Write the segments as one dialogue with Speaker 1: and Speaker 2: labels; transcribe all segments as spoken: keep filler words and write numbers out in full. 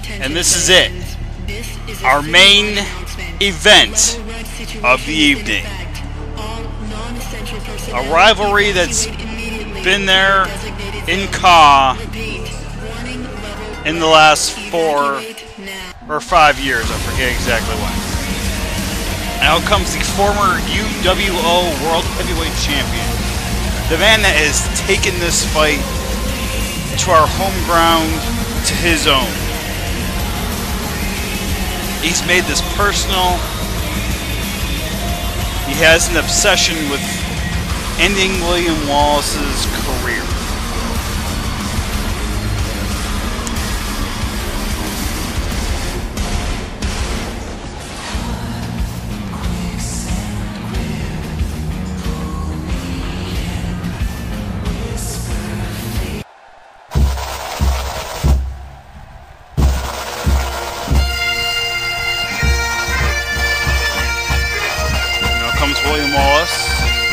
Speaker 1: And this is it. Our main event of the evening. A rivalry that's been there in C A W in the last four or five years. I forget exactly when. And out comes the former U W O World Heavyweight Champion. The man that has taken this fight to our home ground, to his own. He's made this personal. He has an obsession with ending William Wallace's career. William Wallace.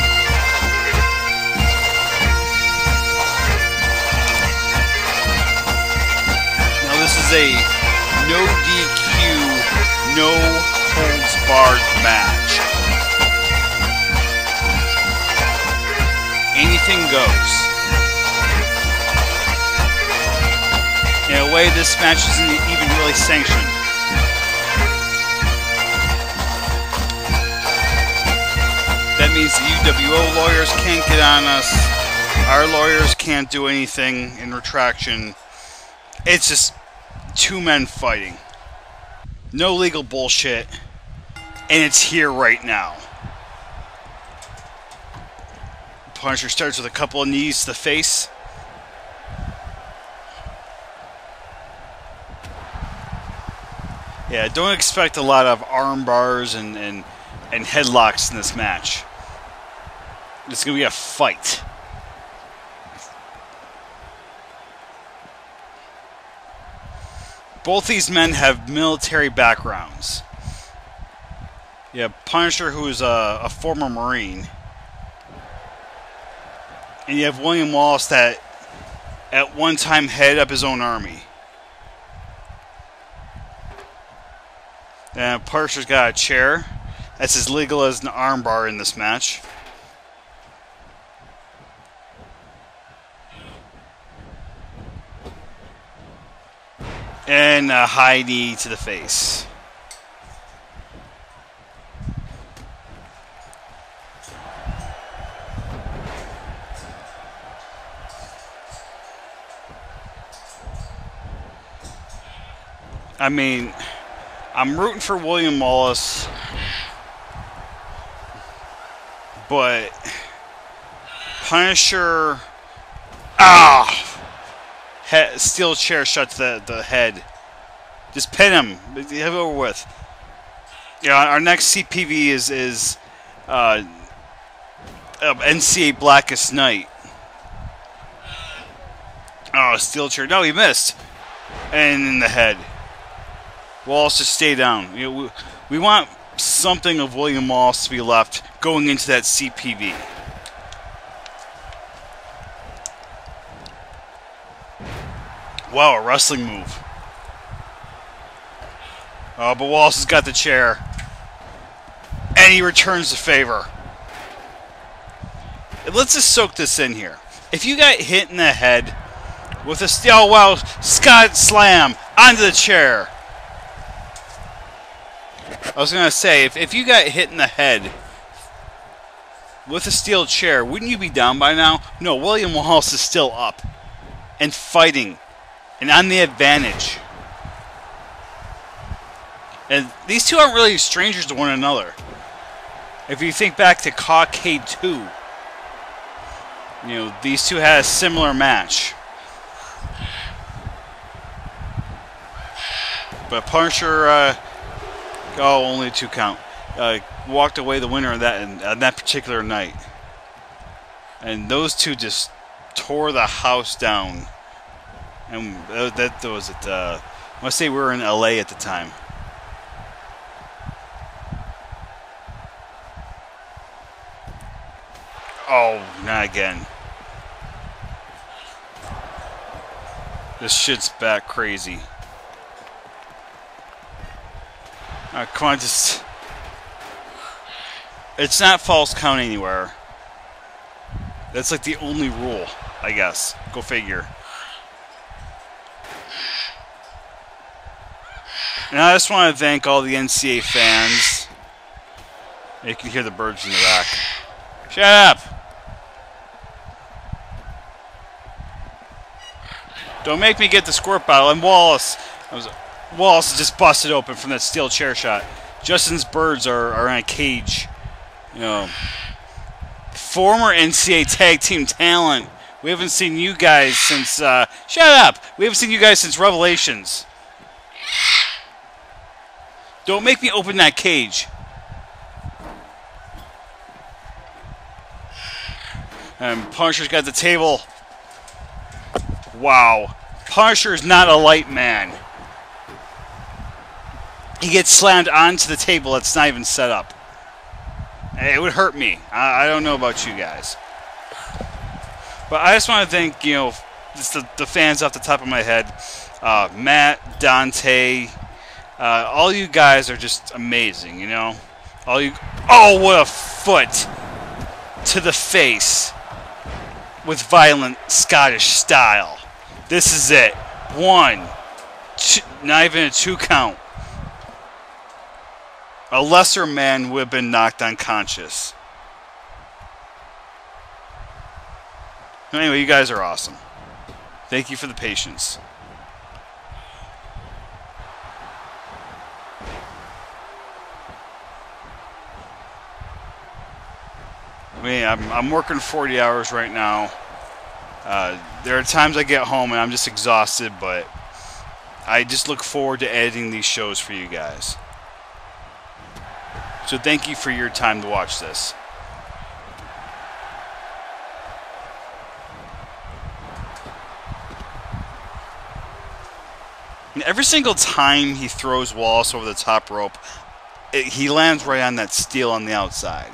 Speaker 1: Now this is a no D Q, no holds barred match. Anything goes. In a way, this match isn't even really sanctioned. That means the U W O lawyers can't get on us. Our lawyers can't do anything in retraction. It's just two men fighting. No legal bullshit. And it's here right now. Punisher starts with a couple of knees to the face. Yeah, don't expect a lot of arm bars and, and, and headlocks in this match. It's going to be a fight. Both these men have military backgrounds. You have Punisher, who is a, a former Marine. And you have William Wallace that at one time headed up his own army. And Punisher's got a chair. That's as legal as an armbar in this match. And a high knee to the face. I mean, I'm rooting for William Wallace, but Punisher, ah! He steel chair shut to the, the head. Just pin him. Have it over with. Yeah, our next C P V is is uh, uh, N C A A Blackest Night. Oh, steel chair. No, he missed. And in the head. Wallace, just stay down. You know, we, we want something of William Wallace to be left going into that C P V. Wow, a wrestling move. Oh, but Wallace has got the chair. And he returns the favor. Let's just soak this in here. If you got hit in the head with a steel, oh, wow, Scott Slam onto the chair. I was going to say, if, if you got hit in the head with a steel chair, wouldn't you be down by now? No, William Wallace is still up and fighting. And on the advantage. And these two aren't really strangers to one another. If you think back to Causecade two, you know, these two had a similar match. But Punisher, uh, oh, only two count, uh, walked away the winner of that in, on that particular night. And those two just tore the house down. And that, that was it. Uh, I want to say we were in L A at the time. Oh, not again. This shit's back crazy. Uh, come on, just... It's not false count anywhere. That's like the only rule, I guess. Go figure. And I just want to thank all the N C A A fans. You can hear the birds in the back. Shut up! Don't make me get the squirt bottle. And Wallace, I was, Wallace just busted open from that steel chair shot. Justin's birds are, are in a cage. You know, former N C A A tag team talent. We haven't seen you guys since. Uh, shut up! We haven't seen you guys since Revelations. Don't make me open that cage. And Punisher's got the table. Wow. Punisher's not a light man. He gets slammed onto the table that's not even set up. It would hurt me. I, I don't know about you guys. But I just want to thank, you know, just the, the fans off the top of my head. Uh, Matt, Dante, uh, all you guys are just amazing, you know? All you... Oh, what a foot to the face with violent Scottish style. This is it. One. Two, not even a two count. A lesser man would have been knocked unconscious. Anyway, you guys are awesome. Thank you for the patience. I mean, I'm, I'm working forty hours right now. Uh, there are times I get home and I'm just exhausted, but I just look forward to editing these shows for you guys. So thank you for your time to watch this. And every single time he throws Wallace over the top rope, it, he lands right on that steel on the outside.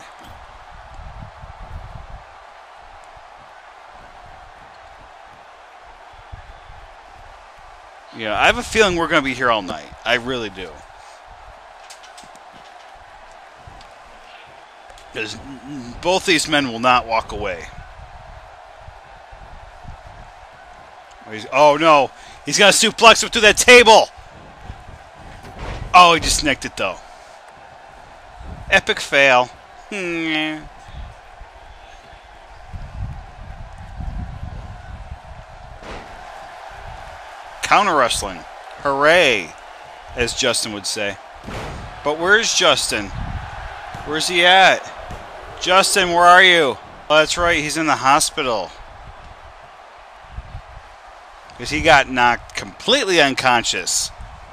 Speaker 1: Yeah, I have a feeling we're going to be here all night. I really do. Because both these men will not walk away. Oh, no. He's going to suplex him through that table. Oh, he just nicked it, though. Epic fail. Hmm. Counter wrestling. Hooray, as Justin would say. But where's Justin? Where's he at? Justin, where are you? Oh, that's right, he's in the hospital. Because he got knocked completely unconscious.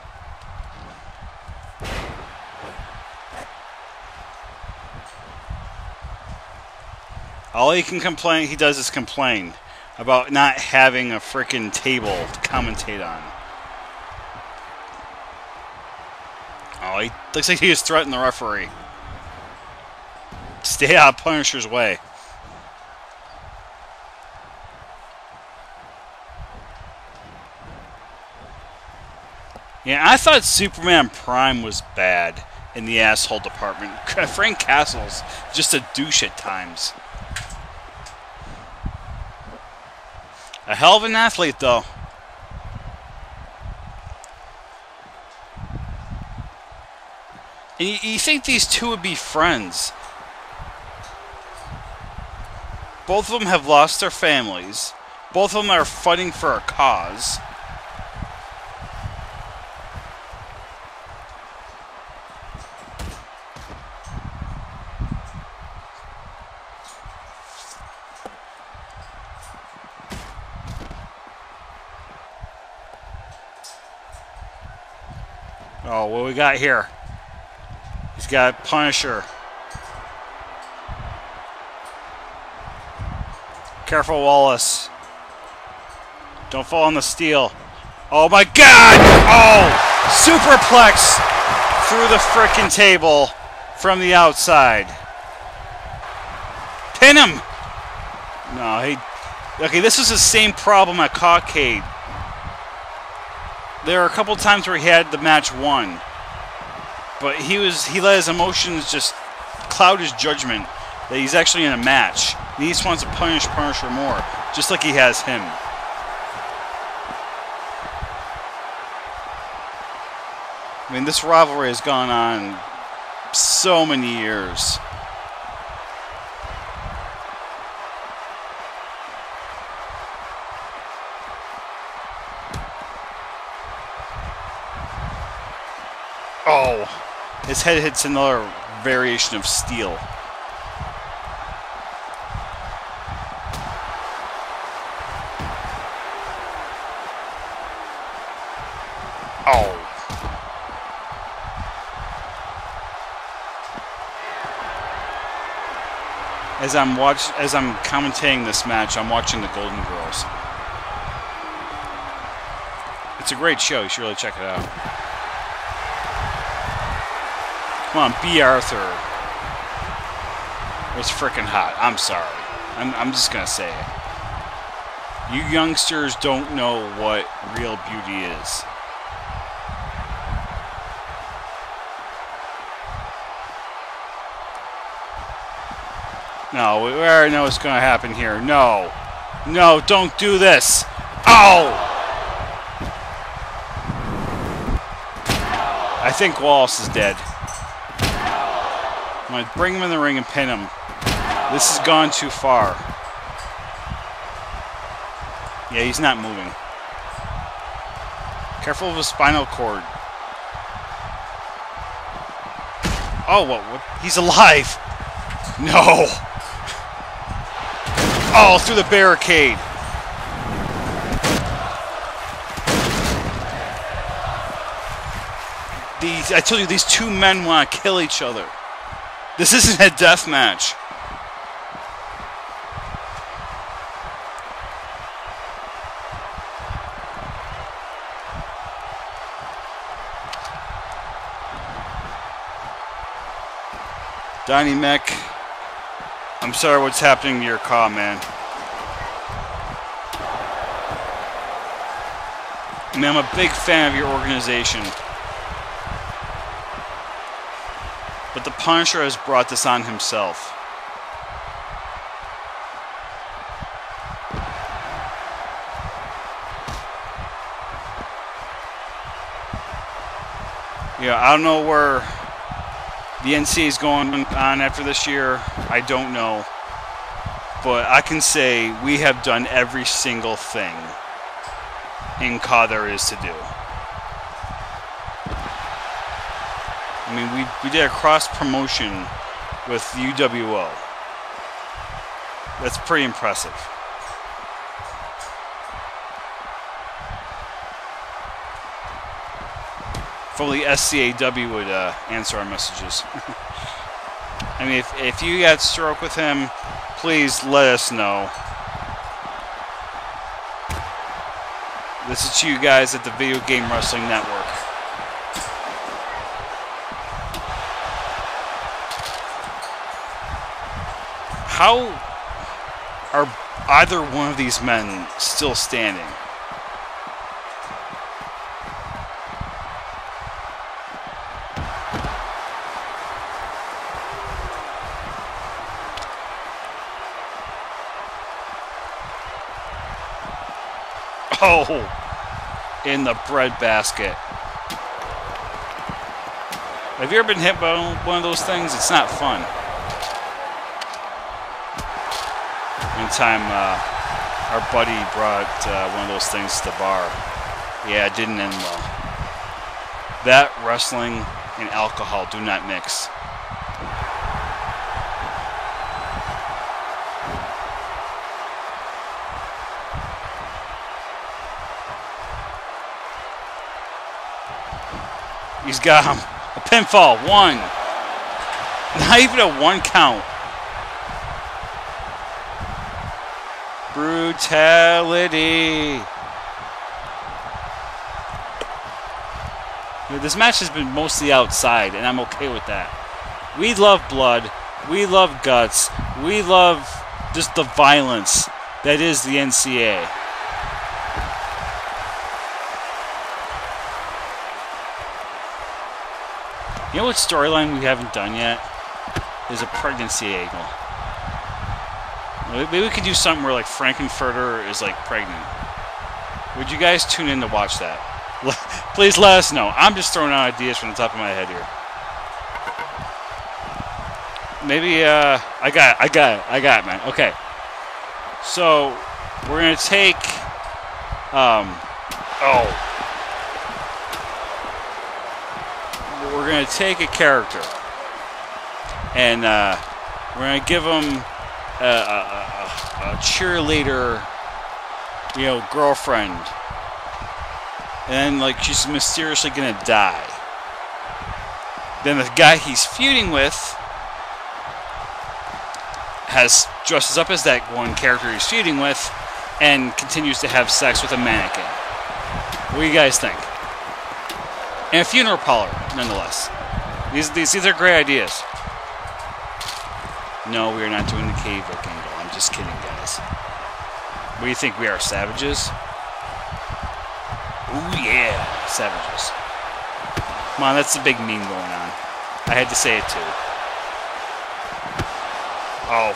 Speaker 1: All he can complain, he does is complain about not having a frickin' table to commentate on. Oh, he looks like he was threatening the referee. Stay out of Punisher's way. Yeah, I thought Superman Prime was bad in the asshole department. Frank Castle's just a douche at times. A hell of an athlete, though. And you, you think these two would be friends. Both of them have lost their families. Both of them are fighting for a cause. Oh, what we got here? He's got Punisher. Careful, Wallace. Don't fall on the steel. Oh my God! Oh! Superplex through the frickin' table from the outside. Pin him! No, he... Okay, this was the same problem at Cockade. There are a couple times where he had the match won. But he was he let his emotions just cloud his judgment that he's actually in a match. And he just wants to punish Punisher more, just like he has him. I mean, this rivalry has gone on so many years. Oh, his head hits another variation of steel. Oh. As I'm watch, as I'm commentating this match, I'm watching the Golden Girls. It's a great show. You should really check it out. Come on, B. Arthur. It was freaking hot. I'm sorry. I'm, I'm just gonna say it. You youngsters don't know what real beauty is. No, we already know what's going to happen here. No. No, don't do this. Oh! I think Wallace is dead. I'm going to bring him in the ring and pin him. This has gone too far. Yeah, he's not moving. Careful of his spinal cord. Oh, what? what? He's alive. No. Oh, through the barricade. These, I told you, these two men want to kill each other. This isn't a death match. Donnie Mac, I'm sorry what's happening to your car, man. I mean, I'm a big fan of your organization. But the Punisher has brought this on himself. Yeah, I don't know where the N C A A is going on after this year. I don't know. But I can say we have done every single thing in C A W there is to do. I mean, we, we did a cross-promotion with U W O. That's pretty impressive. If only S C A W would uh, answer our messages. I mean, if, if you got stroke with him, please let us know. This is to you guys at the Video Game Wrestling Network. How are either one of these men still standing? Oh, in the bread basket. Have you ever been hit by one of those things? It's not fun. One time, uh, our buddy brought uh, one of those things to the bar. Yeah, it didn't end well. That, wrestling, and alcohol do not mix. He's got him. A pinfall. One. Not even a one count. Brutality. You know, this match has been mostly outside, and I'm okay with that. We love blood. We love guts. We love just the violence that is the N C A A. You know what storyline we haven't done yet? Is a pregnancy angle. Maybe we could do something where like Frankenfurter is like pregnant. Would you guys tune in to watch that? Please let us know. I'm just throwing out ideas from the top of my head here. Maybe, uh, I got it, I got it, I got it, man. Okay. So, we're gonna take, um, oh. We're gonna take a character. And, uh, we're gonna give him a, a, a, a cheerleader, you know, girlfriend. And then, like, she's mysteriously gonna die. Then the guy he's feuding with has dresses up as that one character he's feuding with and continues to have sex with a mannequin. What do you guys think? And a funeral parlor, nonetheless. These, these, these are great ideas. No, we are not doing the cave look angle. I'm just kidding, guys. What do you think? We are savages? Ooh, yeah. Savages. Come on, that's the big meme going on. I had to say it, too. Oh.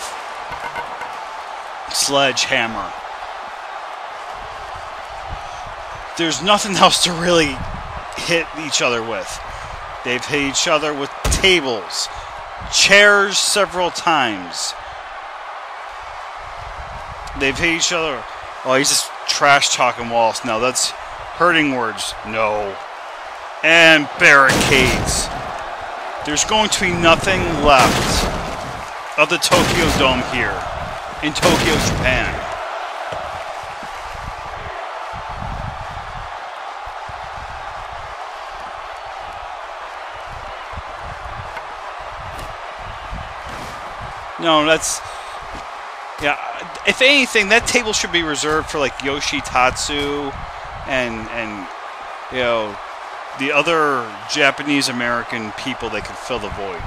Speaker 1: Sledgehammer. There's nothing else to really hit each other with. They've hit each other with tables, chairs several times. They've hit each other. Oh, he's just trash talking Wallace. No, that's hurting words. No. And barricades. There's going to be nothing left of the Tokyo Dome here in Tokyo, Japan. No, that's... Yeah, if anything, that table should be reserved for, like, Yoshitatsu and, and you know, the other Japanese-American people that could fill the void.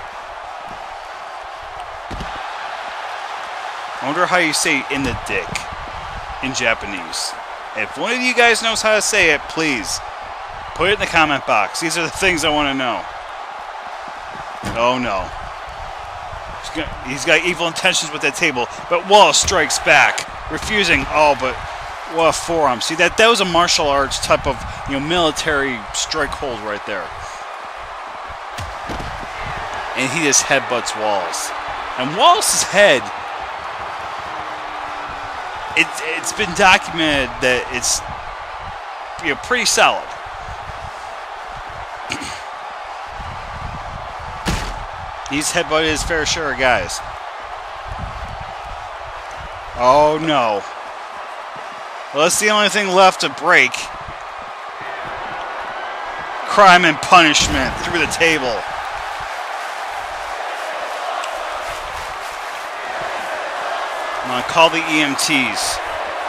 Speaker 1: I wonder how you say "in the dick" in Japanese. If one of you guys knows how to say it, please put it in the comment box. These are the things I want to know. Oh no. He's got, he's got evil intentions with that table, but Wallace strikes back, refusing. Oh, but what a forearm. See, that, that was a martial arts type of, you know, military strike hold right there. And he just headbutts Wallace. And Wallace's head... It, it's been documented that it's, you know, pretty solid. He's headbutted his fair share of guys. Oh no. Well, that's the only thing left to break. Crime and punishment through the table. I'm gonna call the E M Ts.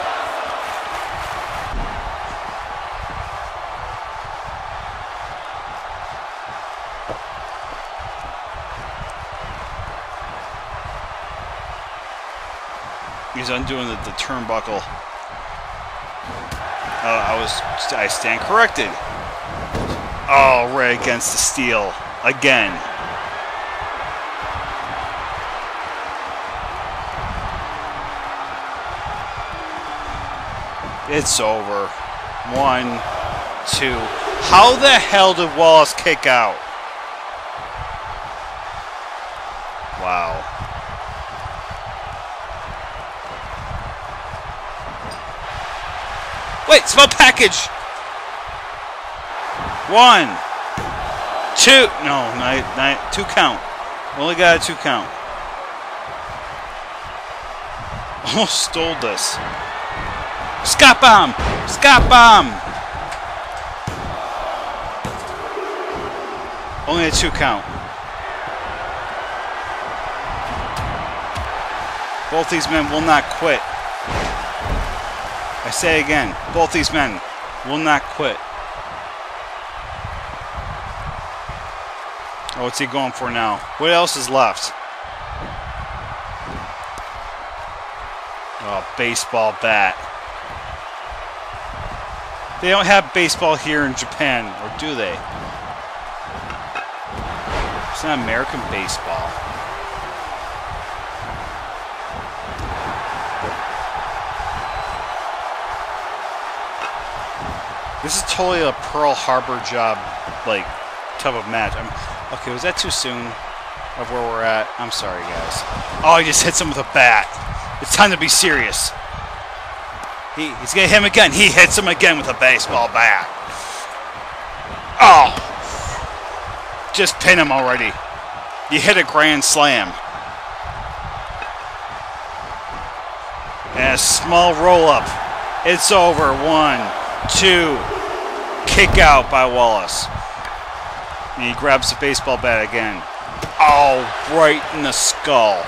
Speaker 1: He's undoing the, the turnbuckle. Uh, I was, I stand corrected. Oh, right against the steel again. It's over. One, two. How the hell did Wallace kick out? Wow. Wait, small package. One, two. No, not, not two count. Only got a two count. Almost stole this. Scott bomb! Scott bomb! Only a two count. Both these men will not quit. I say again, both these men will not quit. Oh, what's he going for now? What else is left? Oh, baseball bat. They don't have baseball here in Japan, or do they? It's not American baseball. This is totally a Pearl Harbor job, like, type of match. I'm, okay, was that too soon of where we're at? I'm sorry, guys. Oh, he just hits him with a bat. It's time to be serious. He, he's going to hit him again. He hits him again with a baseball bat. Oh! Just pin him already. You hit a grand slam. And a small roll-up. It's over. One, two. Kick out by Wallace. And he grabs the baseball bat again. Oh, right in the skull.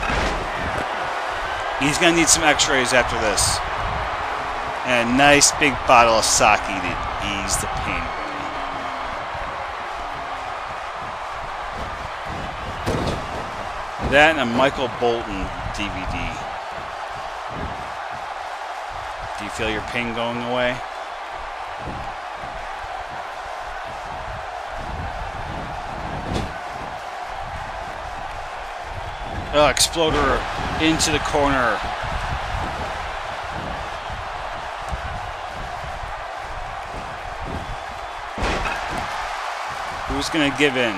Speaker 1: He's going to need some x-rays after this. And a nice big bottle of sake to ease the pain away. That and a Michael Bolton D V D. Do you feel your pain going away? Oh, Exploder into the corner. Who's going to give in?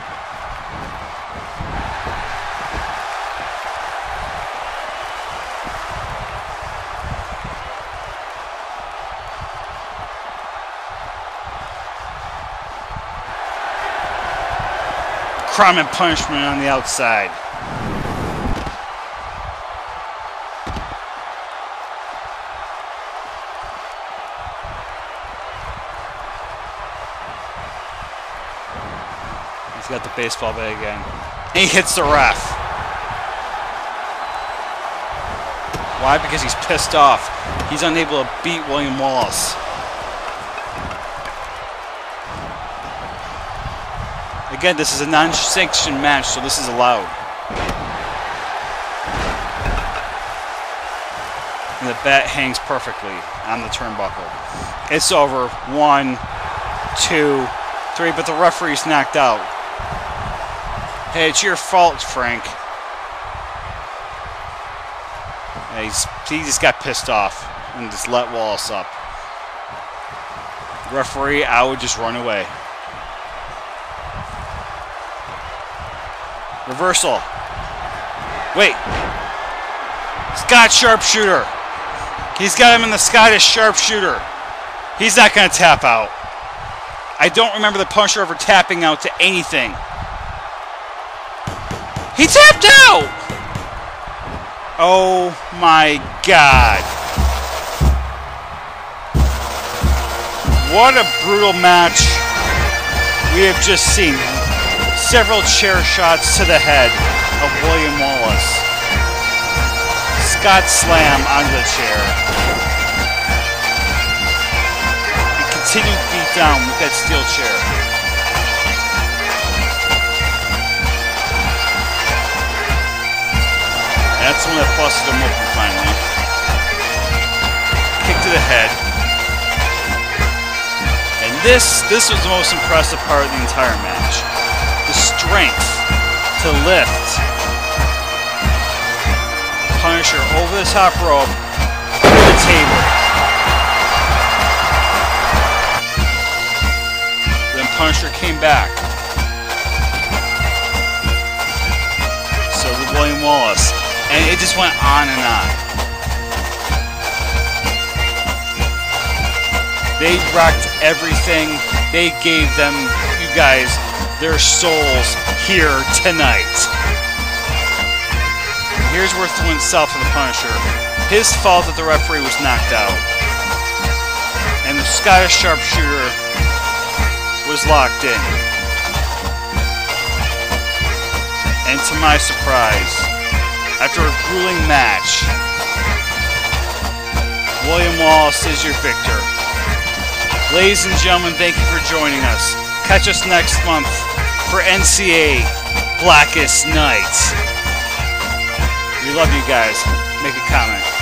Speaker 1: Crime and punishment on the outside. He's got the baseball bat again. And he hits the ref. Why? Because he's pissed off. He's unable to beat William Wallace. Again, this is a non-sanctioned match, so this is allowed. And the bat hangs perfectly on the turnbuckle. It's over. One, two, three, but the referee's knocked out. Hey, it's your fault, Frank. Yeah, he's, he just got pissed off and just let Wallace up. Referee, I would just run away. Reversal. Wait. Scott Sharpshooter. He's got him in the Scottish Sharpshooter. He's not going to tap out. I don't remember the Punisher ever tapping out to anything. He tapped out! Oh my God. What a brutal match we have just seen. Several chair shots to the head of William Wallace. Scott slam onto the chair. He continued beat down with that steel chair. That's the one that busted him open finally. Kick to the head. And this, this was the most impressive part of the entire match. The strength to lift Punisher over the top rope to the table. Then Punisher came back. So did William Wallace. And it just went on and on. They rocked everything. They gave them, you guys, their souls here tonight. And here's where it went south for the Punisher. His fault that the referee was knocked out. And the Scottish Sharpshooter was locked in. And to my surprise, after a grueling match, William Wallace is your victor. Ladies and gentlemen, thank you for joining us. Catch us next month for N C A A Blackest Night. We love you guys. Make a comment.